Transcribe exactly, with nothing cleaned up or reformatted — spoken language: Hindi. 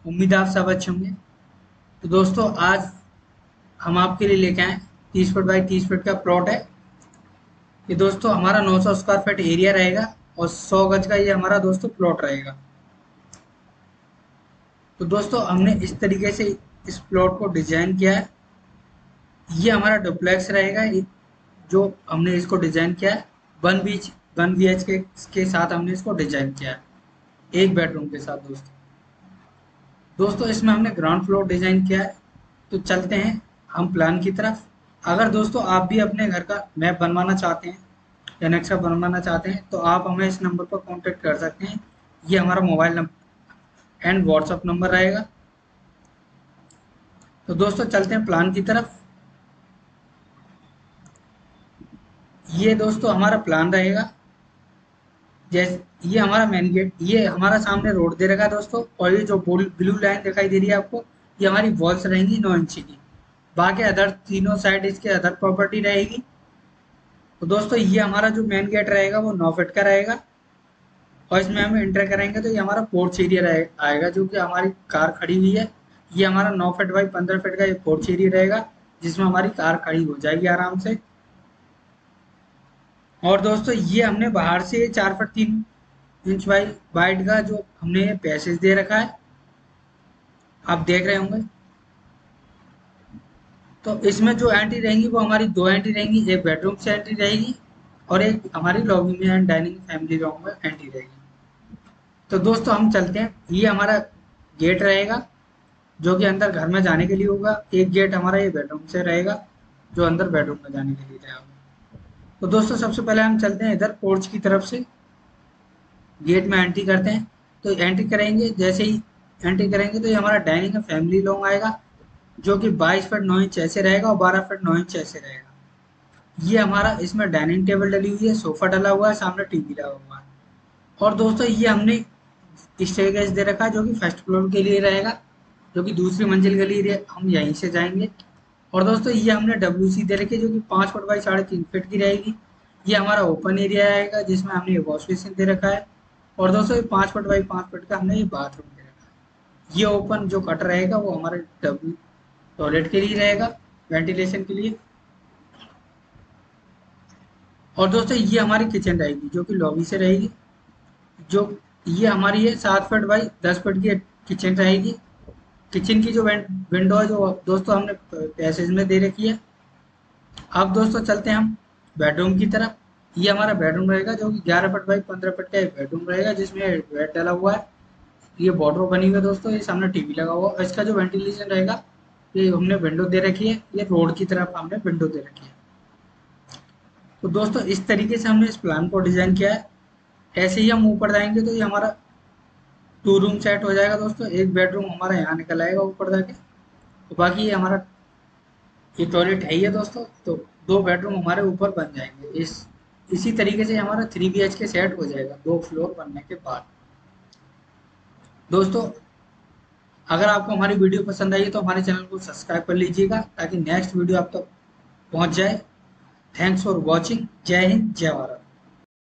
उम्मीद है आप सब अच्छे होंगे। तो दोस्तों आज हम आपके लिए लेके आए तीस फुट बाई तीस फुट का प्लॉट है। ये दोस्तों हमारा नौ सौ स्क्वायर फीट एरिया रहेगा और सौ गज का ये हमारा दोस्तों प्लॉट रहेगा। तो दोस्तों हमने इस तरीके से इस प्लॉट को डिजाइन किया है। ये हमारा डुप्लेक्स रहेगा। ये जो हमने इसको डिजाइन किया है वन बीच वन बी एच के के साथ हमने इसको डिजाइन किया है, एक बेडरूम के साथ। दोस्तों दोस्तों इसमें हमने ग्राउंड फ्लोर डिजाइन किया है। तो चलते हैं हम प्लान की तरफ। अगर दोस्तों आप भी अपने घर का मैप बनवाना चाहते हैं या नक्शा बनवाना चाहते हैं तो आप हमें इस नंबर पर कांटेक्ट कर सकते हैं। ये हमारा mobile number and WhatsApp number रहेगा। तो दोस्तों चलते हैं प्लान की तरफ। ये दोस्तों हमारा प्लान रहेगा। जैसे ये हमारा मेन गेट, ये हमारा सामने रोड दे रखा है दोस्तों, और ये जो ब्लू लाइन दिखाई दे रही है आपको, ये हमारी वॉल्स रहेंगी नौ इंची की। बाकी अदर तीनों साइड इसके अदर प्रॉपर्टी रहेगी। तो दोस्तों ये हमारा जो मेन गेट रहेगा वो नौ फीट का रहेगा, और इसमें हम एंटर करेंगे तो ये हमारा पोर्च एरिया रहे आएगा, जो कि हमारी कार खड़ी हुई है। ये हमारा नौ फीट बाई पंद्रह फीट का ये पोर्च एरिया रहेगा, जिसमें हमारी कार खड़ी हो जाएगी आराम से। और दोस्तों ये हमने बाहर से चार फीट तीन इंच बाई वाइड का जो हमने पैसेज दे रखा है, आप देख रहे होंगे। तो इसमें जो एंट्री रहेंगी वो हमारी दो एंट्री रहेंगी, एक बेडरूम से एंट्री रहेगी और एक हमारी लॉबी में एंड डाइनिंग फैमिली रूम में एंट्री रहेगी। तो दोस्तों हम चलते हैं। ये हमारा गेट रहेगा जो कि अंदर घर में जाने के लिए होगा। एक गेट हमारा ये बेडरूम से रहेगा जो अंदर बेडरूम में जाने के लिए रहेगा। तो दोस्तों सबसे पहले हम चलते हैं इधर पोर्च की तरफ से, गेट में एंट्री करते हैं। तो एंट्री करेंगे, जैसे ही एंट्री करेंगे तो ये हमारा डाइनिंग का फैमिली लॉन्ग आएगा, जो कि बाईस फीट नौ इंच ऐसे रहेगा और बारह फीट नौ इंच ऐसे रहेगा। ये हमारा इसमें डाइनिंग टेबल डली हुई है, सोफा डला हुआ है, सामने टीवी लगा हुआ है। और दोस्तों ये हमने स्टेयरकेस दे रखा है जो कि फर्स्ट फ्लोर के लिए रहेगा, जो कि दूसरी मंजिल के लिए हम यहीं से जाएंगे। और दोस्तों ये हमने डब्ल्यू सी दे रखी है जो कि पाँच फुट बाई साढ़े तीन फीट की रहेगी। ये हमारा ओपन एरिया आएगा जिसमें हमने वॉश बेसिन दे रखा है। और दोस्तों ये पाँच फुट बाई पाँच फुट का हमने ये बाथरूम दे रखा है। ये ओपन जो कट रहेगा वो हमारे डब्ल्यू टॉयलेट के लिए रहेगा, वेंटिलेशन के लिए। और दोस्तों ये हमारी किचन रहेगी जो कि लॉबी से रहेगी। जो ये हमारी है सात फीट बाई दस फीट की किचन रहेगी। किचन की जो विंडो है जो दोस्तों हमने पैसेज में दे रखी है। अब दोस्तों चलते हैं हम बेडरूम की तरफ। ये हमारा बेडरूम रहेगा जो कि ग्यारह फीट बाई पंद्रह फीट का एक बेडरूम रहेगा, जिसमें बेड डला हुआ है। ये वार्डरोब बनी हुई है दोस्तों, ये सामने टीवी लगा हुआ है। इसका जो वेंटिलेशन रहेगा, ये हमने विंडो दे रखी है, ये रोड की तरफ हमने विंडो दे रखी है। तो दोस्तों इस तरीके से हमने इस प्लान को डिजाइन किया है। ऐसे ही हम ऊपर जाएंगे तो ये हमारा टू रूम सेट हो जाएगा दोस्तों। एक बेडरूम हमारा यहाँ निकल आएगा ऊपर जाके, तो बाकी ये हमारा ये टॉयलेट है ही है दोस्तों। तो दो बेडरूम हमारे ऊपर बन जाएंगे। इस इसी तरीके से हमारा three B H K set हो जाएगा दो फ्लोर बनने के बाद। दोस्तों अगर आपको हमारी वीडियो पसंद आई है तो हमारे चैनल को सब्सक्राइब कर लीजिएगा ताकि नेक्स्ट वीडियो आप तक पहुंच जाए। Thanks for watching. जय हिंद, जय भारत।